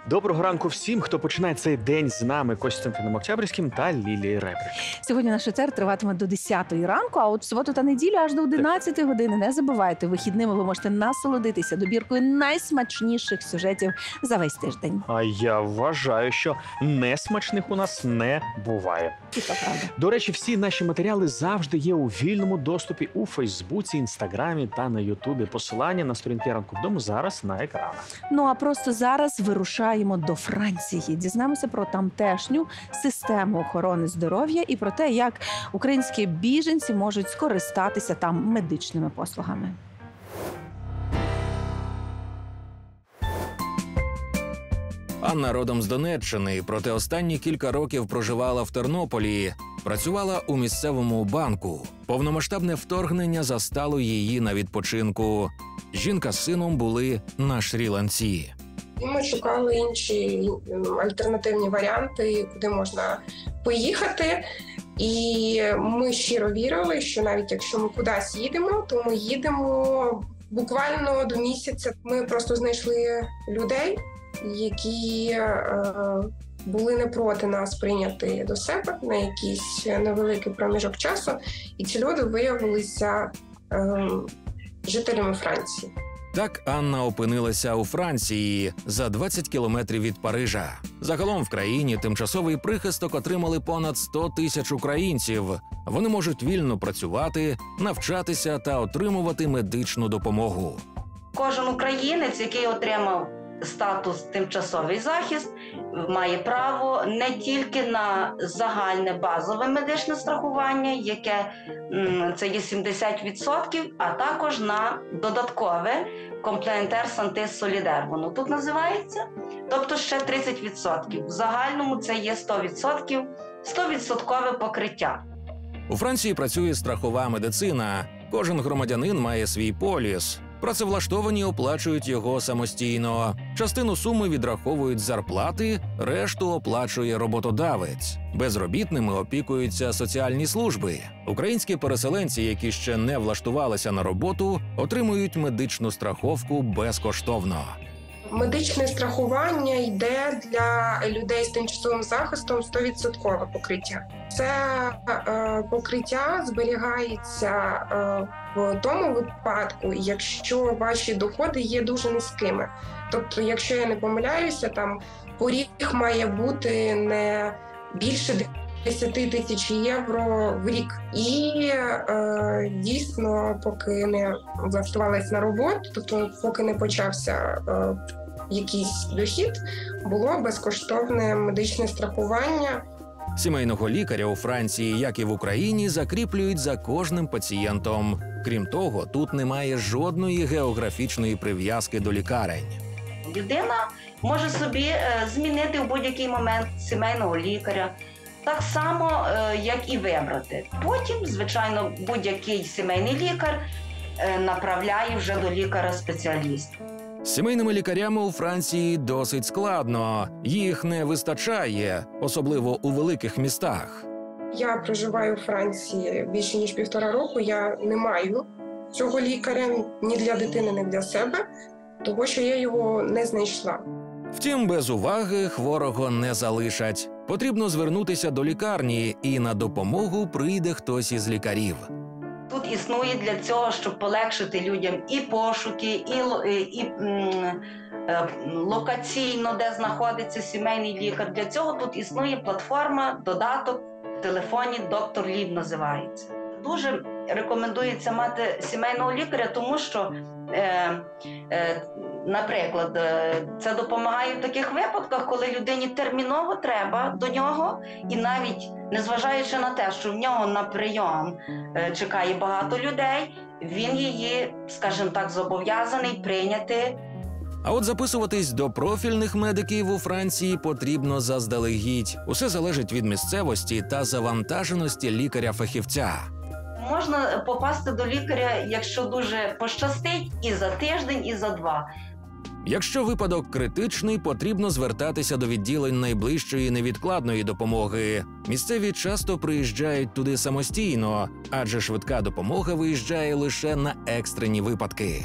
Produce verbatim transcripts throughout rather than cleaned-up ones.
Доброго ранку всім, хто починає цей день з нами, Костянтином Октябрьським та Лілією Ребрик. Сьогодні наш етер триватиме до десятої ранку, а от в суботу та неділю аж до одинадцятої години. Не забувайте, вихідними ви можете насолодитися добіркою найсмачніших сюжетів за весь тиждень. А я вважаю, що несмачних у нас не буває. І то правда. До речі, всі наші матеріали завжди є у вільному доступі у Фейсбуці, Інстаграмі та на Ютубі. Посилання на сторінки «Ранку вдома» зараз на екранах. Ну а просто зараз вирушаємо до Франції. Дізнаємося про тамтешню систему охорони здоров'я і про те, як українські біженці можуть скористатися там медичними послугами. Анна родом з Донеччини, проте останні кілька років проживала в Тернополі. Працювала у місцевому банку. Повномасштабне вторгнення застало її на відпочинку. Жінка з сином були на Шрі-Ланці. Ми шукали інші альтернативні варіанти, куди можна поїхати. І ми щиро вірили, що навіть якщо ми кудись їдемо, то ми їдемо буквально до місяця. Ми просто знайшли людей, які е, були не проти нас прийняти до себе на якийсь невеликий проміжок часу. І ці люди виявилися е, жителями Франції. Так Анна опинилася у Франції за двадцять кілометрів від Парижа. Загалом в країні тимчасовий прихисток отримали понад сто тисяч українців. Вони можуть вільно працювати, навчатися та отримувати медичну допомогу. Кожен українець, який отримав статус тимчасовий захист, має право не тільки на загальне базове медичне страхування, яке це є сімдесят відсотків, а також на додаткове комплементар санте солідар, воно тут називається, тобто ще тридцять відсотків. В загальному це є сто відсотків, сто відсоткове покриття. У Франції працює страхова медицина. Кожен громадянин має свій поліс. Працевлаштовані оплачують його самостійно. Частину суми відраховують з зарплати, решту оплачує роботодавець. Безробітними опікуються соціальні служби. Українські переселенці, які ще не влаштувалися на роботу, отримують медичну страховку безкоштовно. Медичне страхування йде для людей з тимчасовим захистом сто відсотків покриття. Це е, покриття зберігається е, в тому випадку, якщо ваші доходи є дуже низькими. Тобто, якщо я не помиляюся, там поріг має бути не більше десять тисяч євро в рік. І е, дійсно, поки не влаштувалась на роботу, тобто поки не почався е, якийсь дохід, було безкоштовне медичне страхування. Сімейного лікаря у Франції, як і в Україні, закріплюють за кожним пацієнтом. Крім того, тут немає жодної географічної прив'язки до лікарень. Людина може собі змінити в будь-який момент сімейного лікаря, так само, як і вибрати. Потім, звичайно, будь-який сімейний лікар направляє вже до лікаря-спеціаліста. З сімейними лікарями у Франції досить складно. Їх не вистачає, особливо у великих містах. Я проживаю у Франції більше ніж півтора року. Я не маю цього лікаря ні для дитини, ні для себе, тому що я його не знайшла. Втім, без уваги хворого не залишать. Потрібно звернутися до лікарні, і на допомогу прийде хтось із лікарів. Тут існує для цього, щоб полегшити людям і пошуки, і, і, і м, локаційно, де знаходиться сімейний лікар. Для цього тут існує платформа, додаток в телефоні «Доктор Лів» називається. Дуже рекомендується мати сімейного лікаря, тому що, е, е, наприклад, це допомагає в таких випадках, коли людині терміново треба до нього, і навіть незважаючи на те, що в нього на прийом е, чекає багато людей, він її, скажімо так, зобов'язаний прийняти. А от записуватись до профільних медиків у Франції потрібно заздалегідь. Усе залежить від місцевості та завантаженості лікаря-фахівця. Можна попасти до лікаря, якщо дуже пощастить, і за тиждень, і за два. Якщо випадок критичний, потрібно звертатися до відділень найближчої невідкладної допомоги. Місцеві часто приїжджають туди самостійно, адже швидка допомога виїжджає лише на екстрені випадки.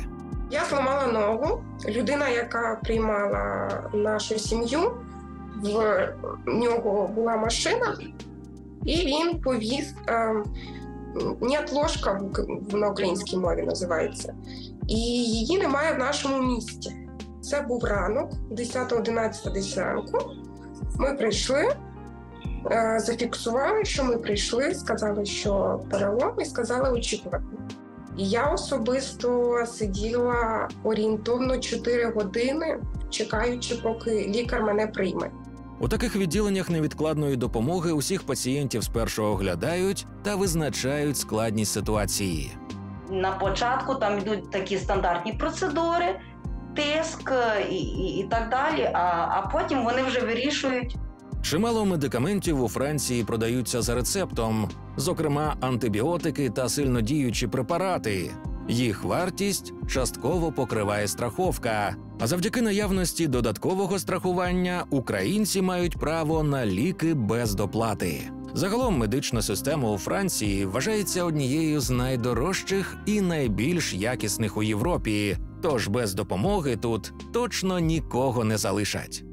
Я зламала ногу. Людина, яка приймала нашу сім'ю, в нього була машина, і він повіз е, неотложка, на українській мові називається, і її немає в нашому місті. Це був ранок, десята-одинадцята десь ранку. Ми прийшли, е, зафіксували, що ми прийшли, сказали, що перелом, і сказали очікувати. І я особисто сиділа орієнтовно чотири години, чекаючи, поки лікар мене прийме. У таких відділеннях невідкладної допомоги усіх пацієнтів спершу оглядають та визначають складність ситуації. На початку там йдуть такі стандартні процедури, тиск і, і, і так далі, а, а потім вони вже вирішують. Чимало медикаментів у Франції продаються за рецептом, зокрема антибіотики та сильнодіючі препарати. Їх вартість частково покриває страховка. А завдяки наявності додаткового страхування українці мають право на ліки без доплати. Загалом медична система у Франції вважається однією з найдорожчих і найбільш якісних у Європі, тож без допомоги тут точно нікого не залишать.